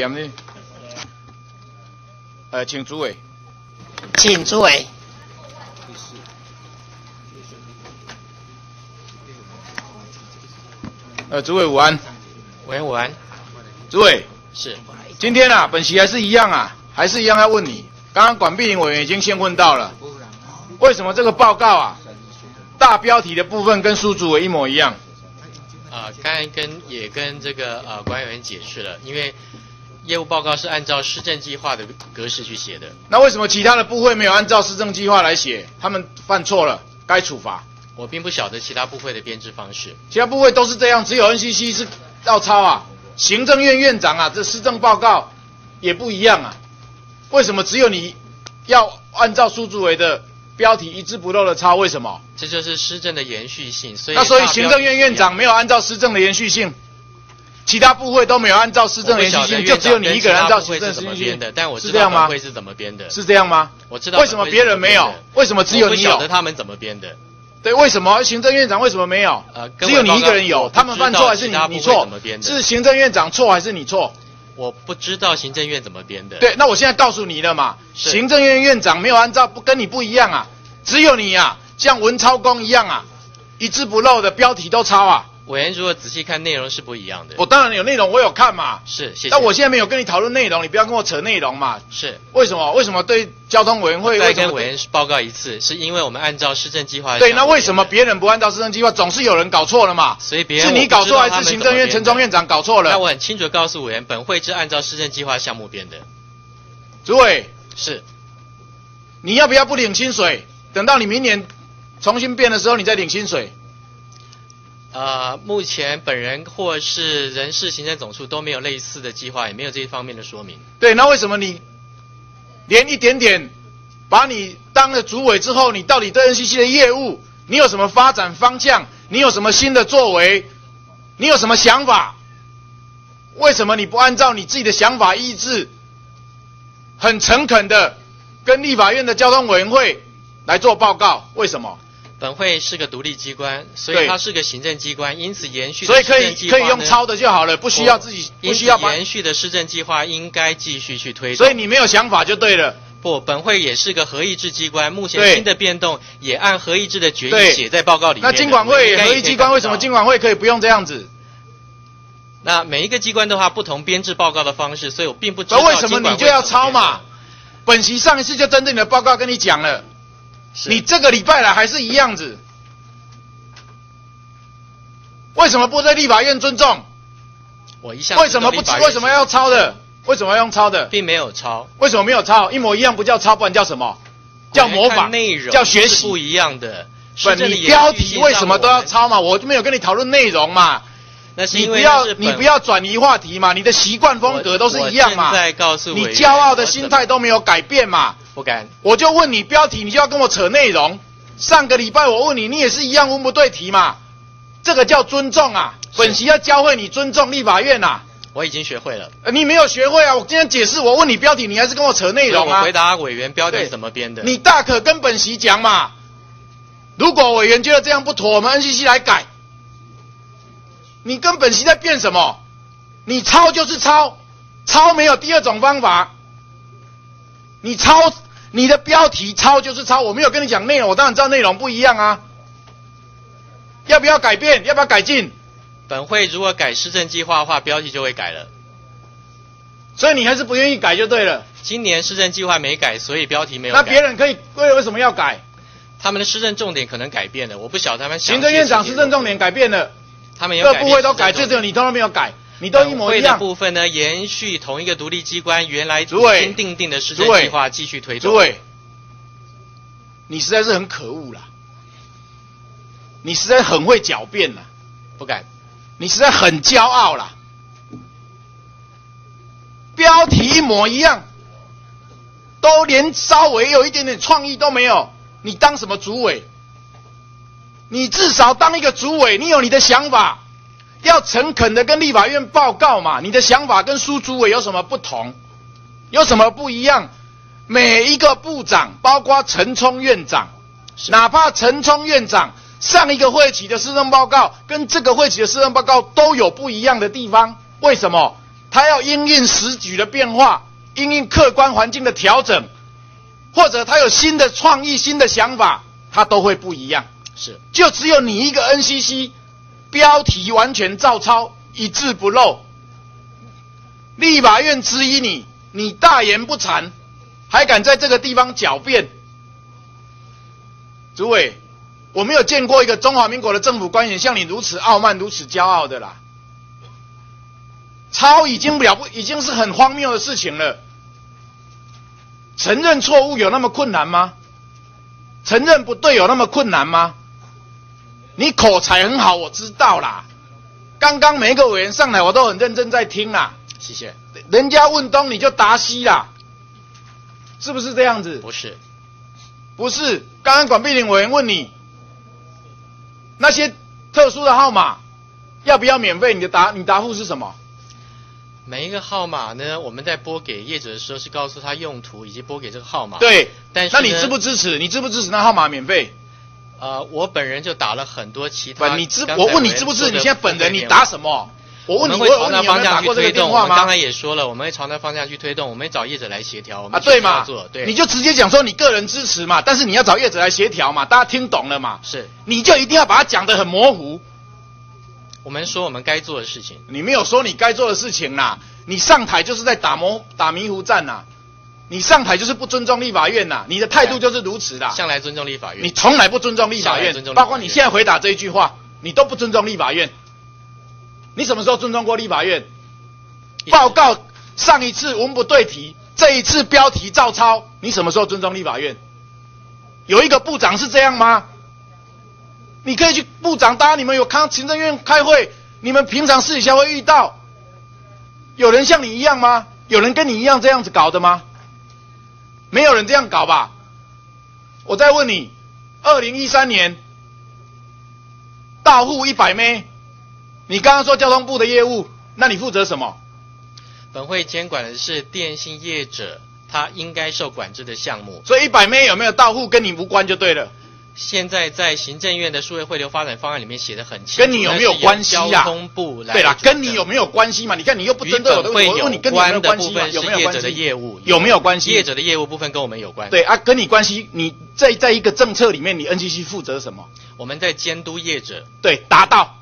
请主委。 请主委。 主委午安。 委员午安。 主委。 是。 今天啊，本席还是一样啊，还是一样要问你。刚刚管碧玲委员已经先问到了，为什么这个报告啊，大标题的部分跟苏主委一模一样？ 刚才也跟这个管委员解释了，因为业务报告是按照施政计划的格式去写的。 那为什么其他的部会没有按照施政计划来写？他们犯错了，该处罚。 我并不晓得其他部会的编制方式， 其他部会都是这样，只有 NCC 是要抄啊。行政院院长啊，这施政报告也不一样啊。为什么只有你要按照苏主委的标题一字不漏的抄？为什么？ 这就是施政的延续性。所以行政院院长没有按照施政的延续性，其他部会都没有按照施政的延续性，就只有你一个人按照施政的延续性。 但我知道本会是怎么编的。 是这样吗？ 我知道。 为什么别人没有？为什么只有你有？ 我不晓得他们怎么编的。 对，为什么行政院长为什么没有？只有你一个人有，他们犯错还是你错？是行政院长错还是你错？ 我不知道行政院怎么编的。 对，那我现在告诉你了嘛，行政院院长没有按照，跟你不一样啊，只有你啊，像文抄公一样啊，一字不漏的标题都抄啊。 委员如果仔细看内容是不一样的。 我当然有内容，我有看嘛。 是，谢谢。 但我现在没有跟你讨论内容，你不要跟我扯内容嘛。 是。为什么对交通委员会再跟委员报告一次？是因为我们按照施政计划。 对，那为什么别人不按照施政计划？总是有人搞错了嘛。 所以别人是你搞错还是行政院陈忠院长搞错了？ 那我很清楚地告诉委员，本会是按照施政计划项目编的。 主委。 是。 你要不要不领薪水？等到你明年重新编的时候，你再领薪水。 目前本人或是人事行政总处都没有类似的计划，也没有这一方面的说明。 对，那为什么你连一点点把你当了主委之后，你到底对 NCC 的业务，你有什么发展方向？你有什么新的作为？你有什么想法？为什么你不按照你自己的想法意志，很诚恳的跟立法院的交通委员会来做报告？为什么？ 本会是个独立机关，所以它是个行政机关，因此延续的所以可以用抄的就好了，不需要自己不需要延续的施政计划应该继续去推动。 所以你没有想法就对了。 不，本会也是个合议制机关，目前新的变动也按合议制的决议写在报告里面。 那金管会合议机关为什么金管会可以不用这样子？ 那每一个机关都有不同编制报告的方式，所以我并不知道为什么你就要抄嘛？本席上一次就针对你的报告跟你讲了。你这个礼拜来还是一样子，为什么不在立法院尊重？ 我一向为什么要抄的？为什么要用抄的？ 并没有抄。 为什么没有抄？一模一样不叫抄，不然叫什么？叫模仿， 内容叫学习， 不一样的。 你标题为什么都要抄嘛？我就没有跟你讨论内容嘛。 那是因为你不要转移话题嘛，你的习惯风格都是一样嘛。 我现在告诉你骄傲的心态都没有改变嘛。 不敢。 我就问你标题，你就要跟我扯内容。上个礼拜我问你，你也是一样文不对题嘛。这个叫尊重啊，本席要教会你尊重立法院啊。 我已经学会了。 你没有学会啊！我今天解释，我问你标题，你还是跟我扯内容啊。 我回答委员标题是怎么编的。 你大可跟本席讲嘛。如果委员觉得这样不妥，我们 NCC 来改。你跟本席在辩什么？你抄就是抄，抄没有第二种方法。你抄你的标题抄就是抄，我没有跟你讲内容，我当然知道内容不一样啊。要不要改变？要不要改进？ 本会如果改施政计划的话，标题就会改了。 所以你还是不愿意改就对了。 今年施政计划没改，所以标题没有改。 那别人可以为什么要改？ 他们的施政重点可能改变了，我不晓得他们行政院长施政重点改变了， 他们有改变。 各部会都改，就只有你都没有改。你都一模一样。 的部分呢，延续同一个独立机关原来已经订定的施政计划继续推动。 主委，你实在是很可恶啦！你实在很会狡辩啦！ 不敢。 你实在很骄傲啦！标题一模一样，都连稍微有一点点创意都没有，你当什么主委？你至少当一个主委，你有你的想法。要诚恳的跟立法院报告嘛，你的想法跟苏主委有什么不同？有什么不一样？每一个部长，包括陈冲院长，哪怕陈冲院长上一个会期的施政报告跟这个会期的施政报告都有不一样的地方，为什么？ 他要因应时局的变化，因应客观环境的调整，或者他有新的创意、新的想法，他都会不一样。 是， 就只有你一个 NCC， 标题完全照抄，一字不漏。立法院质疑你，你大言不惭，还敢在这个地方狡辩。主委，我没有见过一个中华民国的政府官员像你如此傲慢、如此骄傲的啦。抄已经是很荒谬的事情了。承认错误有那么困难吗？承认不对有那么困难吗？你口才很好，我知道啦。刚刚每一个委员上来，我都很认真在听啦。 谢谢。 人家问东你就答西啦，是不是这样子？ 不是， 不是。刚刚管碧玲委员问你，那些特殊的号码要不要免费？你答复是什么？ 每一个号码呢，我们在拨给业者的时候是告诉他用途以及拨给这个号码。 对， 但是那你支不支持？你支不支持那号码免费？ 我本人就打了很多其他。 我问你支不支持？你现在本人你打什么？我问你，我问你有没有打过这个电话吗？ 我们刚才也说了，我们会朝那方向去推动，我们会找业者来协调。 对嘛？ 对， 你就直接讲说你个人支持嘛，但是你要找业者来协调嘛，大家听懂了嘛？ 是， 你就一定要把它讲得很模糊。 我们说我们该做的事情， 你没有说你该做的事情啦。你上台就是在打迷糊战呐，你上台就是不尊重立法院呐，你的态度就是如此啦。 向来尊重立法院， 你从来不尊重立法院，包括你现在回答这一句话，你都不尊重立法院。你什么时候尊重过立法院？报告上一次文不对题，这一次标题照抄，你什么时候尊重立法院？有一个部长是这样吗？你可以去部长，大家你们有看行政院开会，你们平常私底下会遇到，有人像你一样吗？有人跟你一样这样子搞的吗？没有人这样搞吧？我再问你，2013年到户100枚，你刚刚说交通部的业务，那你负责什么？ 本会监管的是电信业者，他应该受管制的项目。 所以100枚有没有到户跟你无关就对了。 现在在行政院的数位汇流发展方案里面写得很清楚， 跟你有没有关系呀？ 交通部来。 对啦，跟你有没有关系嘛？你看你又不针对我的问题，我问你跟你有没有关系嘛？有没有关系？ 业者的业务有没有关系？ 业者的业务部分跟我们有关。 对啊，跟你关系，你在一个政策里面，你 NCC 负责什么？ 我们在监督业者。 对，达到。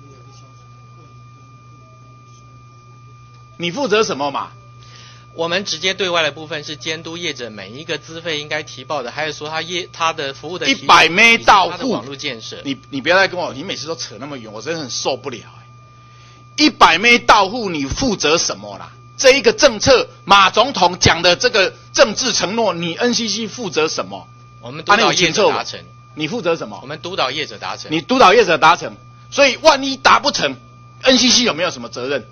你负责什么嘛？ 我们直接对外的部分是监督业者每一个资费应该提报的，还有说他的服务的 100枚到户网络建设。 你不要再跟我，你每次都扯那么远，我真的很受不了。100枚到户你负责什么啦？这一个政策，马总统讲的这个政治承诺，你 NCC 负责什么？ 我们督导业者达成。 你负责什么？ 我们督导业者达成。 你督导业者达成，所以万一达不成 ，NCC 有没有什么责任？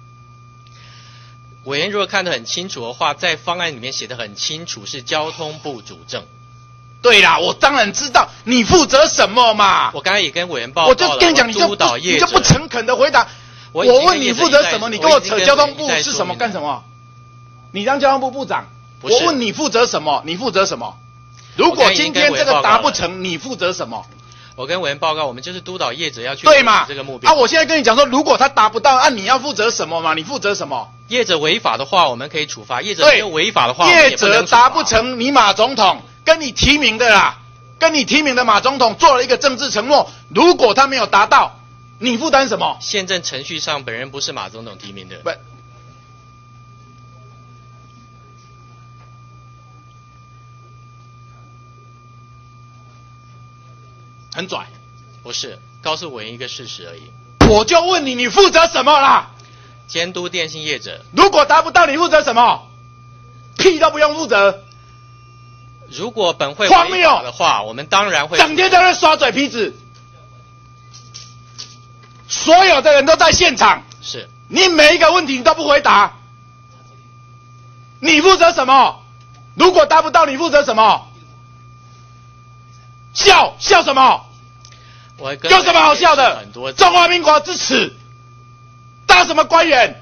委员如果看得很清楚的话，在方案里面写得很清楚，是交通部主政。 对啦，我当然知道你负责什么嘛。 我刚才也跟委员报告了， 我就跟你讲，你就不诚恳的回答。我问你负责什么，你跟我扯交通部是什么干什么？你当交通部部长，我问你负责什么？你负责什么？如果今天这个达不成，你负责什么？ 我跟委员报告，我们就是督导业者要去对嘛这个目标。 我现在跟你讲说，如果他达不到，你要负责什么嘛？你负责什么？ 业者违法的话，我们可以处罚；业者没有违法的话， 业者达不成，你马总统跟你提名的啦，跟你提名的马总统做了一个政治承诺，如果他没有达到，你负担什么？ 宪政程序上，本人不是马总统提名的。 不，很拽， 不是，告诉委员一个事实而已。 我就问你，你负责什么啦？ 监督电信业者。 如果达不到，你负责什么？屁都不用负责。 如果本会违法的话，我们当然会。 整天在那耍嘴皮子，所有的人都在现场。 是。 你每一个问题你都不回答，你负责什么？如果达不到，你负责什么？笑什么？有什么好笑的？中华民国之耻，当什么官员？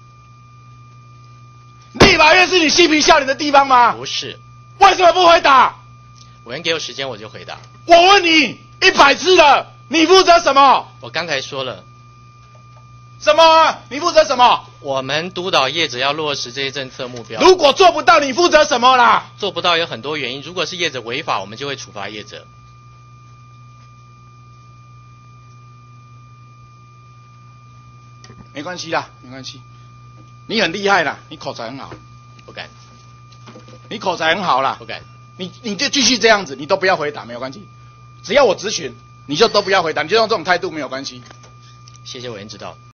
立法院是你嬉皮笑脸的地方吗？ 不是。 为什么不回答？ 委员给我时间，我就回答。 我问你100次了，你负责什么？ 我刚才说了， 什么？你负责什么？ 我们督导业者要落实这些政策目标。 如果做不到，你负责什么啦？ 做不到有很多原因，如果是业者违法，我们就会处罚业者。 没关系啦，没关系。你很厉害啦，你口才很好。 不敢。 你口才很好啦。 不敢。 你就继续这样子，你都不要回答，没有关系。只要我质询，你就都不要回答，你就用这种态度没有关系。 谢谢委员指导。